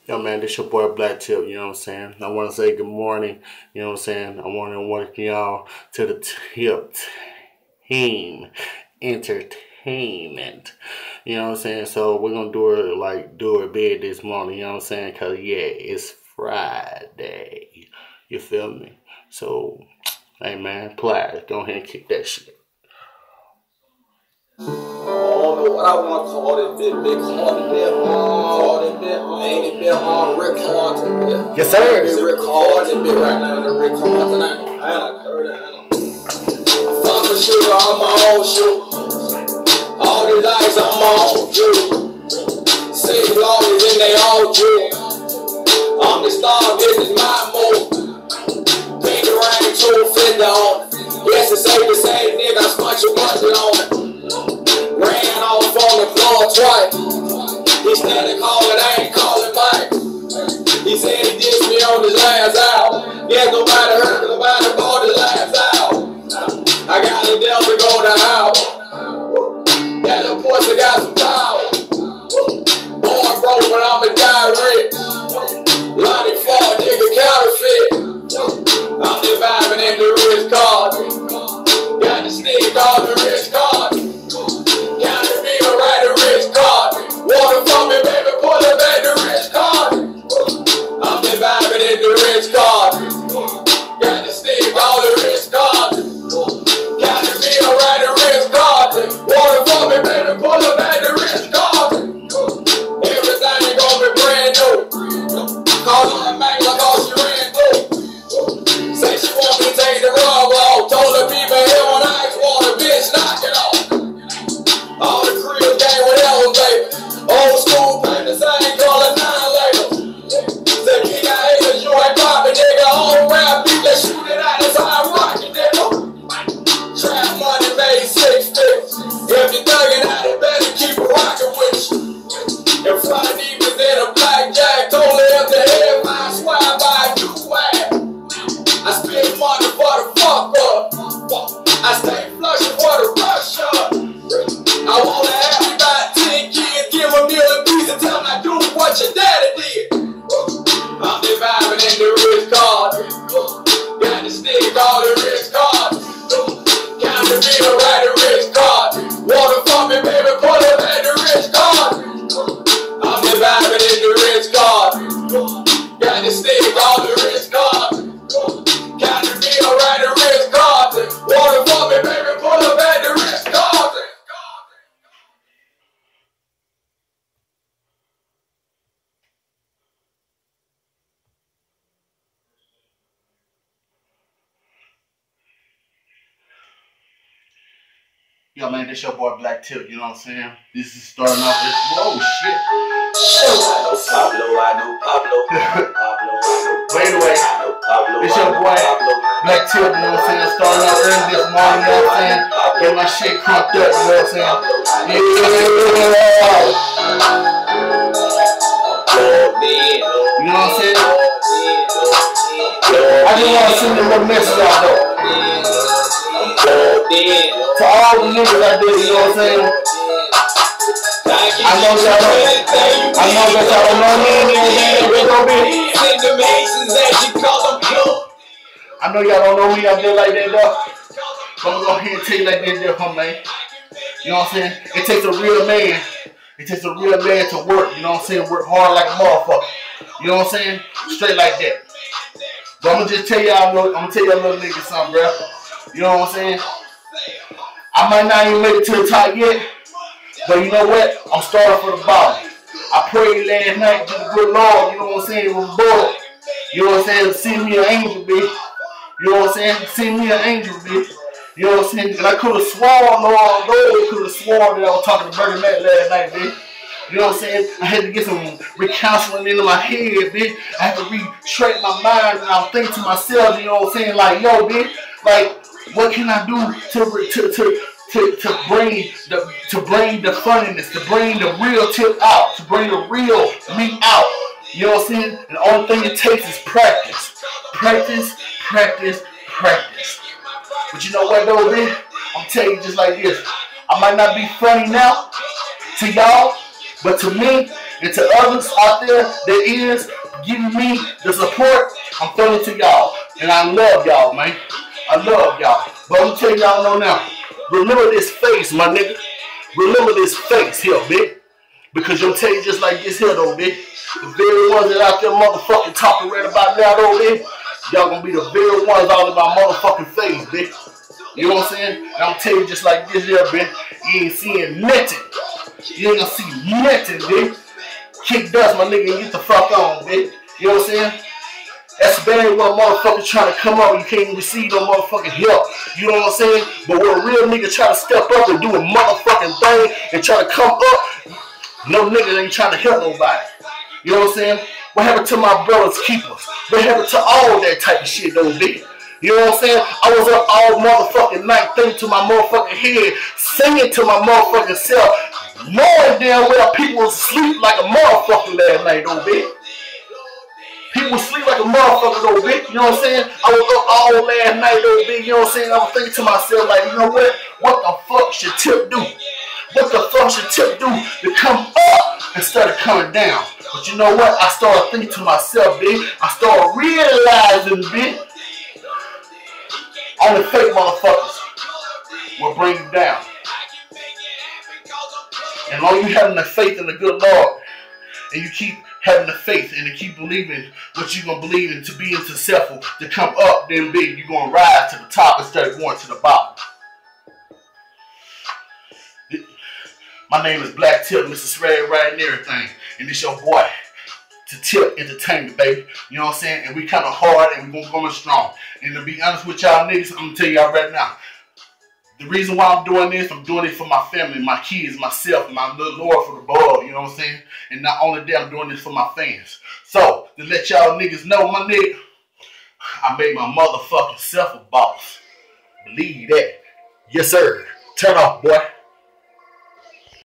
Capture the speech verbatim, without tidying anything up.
Yo, man, this your boy Black Tip, you know what I'm saying? I want to say good morning, you know what I'm saying? I want to welcome y'all to the Tip Team Entertainment, you know what I'm saying? So we're going to do it like, do it big this morning, you know what I'm saying? Because, yeah, it's Friday, you feel me? So, hey, man, Platt, go ahead and kick that shit. I don't know what I want to call it, big, big hard, big hard, big, ain't it big hard, Rick Hard, big. Yes, sir. Big Rick Hard, big right now, the Rick Hard tonight. I ain't heard it, I don't know. Fuck a shooter, I'm my own shooter. All these lights, I'm my own shooter. Six lawyers and they all drew. I'm the star, this is my move. Pink rain, two fifty on. Yes, it's safe to say, nigga, I spent your money on it. Ran off on the floor twice. He started calling, I ain't calling Mike. He said he dissed me on his last album. Yeah, nobody heard, nobody bought his last album. I got a deal to go to album. That little pussy got some power. Born broke, but I'm a die rich. Lonnie Ford, nigga counterfeit. I'm just vibing in the rich card. Got the stick on the rich card. Water from me, baby, pull it back the rich card. I'm just vibing in the rich card. Got the stick on the rich card. Got the feel right the rich card. Water from me, baby, pull it back the rich card. Everything gonna be brand new. Call her a man like all she ran through. Say she want me to take the rug off. Told her people here on ice water, bitch, knock it off. All the crib gang with elevators. Old school paint the same color, nine later. Said we got haters, you ain't poppin', nigga. All rap beat, they shoot it out, that's how I rock it, nigga. Trap money made six figures. If you thuggin' out it, better keep it rockin' with you. In front of me was in a blackjack, told her if the head my swag by you ass. I spend money for the fuck up. I stay flushin' for the rush up. I wanna have you about ten kids, give a million pieces, and tell them I do what your daddy did. I'm just vibing in the rich card. Got the stick on the rich card. Got the bill right the rich card. Water from me, baby, pull it back the rich card. I'm just vibing in the rich card. Got the stick on the rich card. Got the bill right the rich card. Water from me, baby, pull it back the rich card. Yo, man, this your boy Black Tip, you know what I'm saying? This is starting off this. Whoa, shit. I know Pablo, I know Pablo. Pablo, But anyway, Pablo, this your boy Black Tip, you know what I'm saying? Starting off early this morning, you know what I'm saying? Get my shit cranked up, you know what I'm saying? Yeah. You know what I'm saying? I just want to send a little message out though. To all the niggas out there, you know what I'm saying? I know y'all don't, I know that y'all don't know me and everything, I know y'all don't know me out there like that though. So I'm gonna go ahead and tell you like that there, huh, man. You know what I'm saying? It takes a real man. It takes a real man to work, you know what I'm saying? Work hard like a motherfucker. You know what I'm saying? Straight like that. But I'm gonna just tell y'all, I'm gonna tell y'all little niggas something, bro. You know what I'm saying? I might not even make it to the top yet, but you know what? I'm starting for the bottom. I prayed last night to the good Lord, you know what I'm saying? It was bored. You know what I'm saying? Send me an angel, bitch. You know what I'm saying? Send me an angel, bitch. You know what I'm saying? And I could have sworn, Lord, Lord, could have sworn that I was talking to Bernie Mac last night, bitch. You know what I'm saying? I had to get some recounseling into my head, bitch. I had to re-straighten my mind, and I was thinking to myself, you know what I'm saying? Like, yo, bitch, like, what can I do to to to to to bring the to bring the funniness, to bring the real Tip out, to bring the real me out? You know what I'm saying? And the only thing it takes is practice, practice, practice, practice. But you know what, though, bitch? I'm telling you just like this. I might not be funny now to y'all, but to me, And to others out there that is giving me the support, I'm throwing it to y'all. And I love y'all, man. I love y'all. But I'm telling y'all know now, remember this face, my nigga. Remember this face here, bitch. Because you'll tell you just like this here, though, bitch. The very ones that out there motherfucking talking right about now, though, bitch. Y'all gonna be the very ones all in my motherfucking face, bitch. You know what I'm saying? And I'm telling you just like this here, bitch. You ain't seeing nothing. You ain't gonna see nothing, bitch. Kick dust, my nigga, and get the fuck on, bitch. You know what I'm saying? That's bad when motherfuckers trying to come up and you can't even receive no motherfucking help. You know what I'm saying? But when a real nigga try to step up and do a motherfucking thing and try to come up, no nigga ain't trying to help nobody. You know what I'm saying? What happened to my brothers keepers? What happened to all that type of shit, though, bitch? You know what I'm saying? I was up all motherfucking night thinking to my motherfucking head, singing to my motherfucking self, knowing damn well people was asleep like a motherfucker last night, though, bitch. People sleep like a motherfucker, though, bitch. You know what I'm saying? I was up all last night, though, bitch. You know what I'm saying? I was thinking to myself, like, you know what? What the fuck should Tip do? What the fuck should Tip do to come up instead of coming down? But you know what? I started thinking to myself, bitch. I started realizing, bitch, only fake motherfuckers will bring you down. And long as you having the faith in the good Lord, and you keep having the faith and to keep believing what you're going to believe in to be successful, to come up, then big, you're going to rise to the top instead of going to the bottom. My name is Black Tip, Mister Red Right and everything. And it's your boy, to Tip Entertainment, baby. You know what I'm saying? And we kind of hard and we going to go strong. And to be honest with y'all niggas, I'm going to tell y'all right now, the reason why I'm doing this, I'm doing it for my family, my kids, myself, my little Lord for the ball, you know what I'm saying? And not only that, I'm doing this for my fans. So, to let y'all niggas know, my nigga, I made my motherfucking self a boss. Believe that. Yes, sir. Turn off, boy.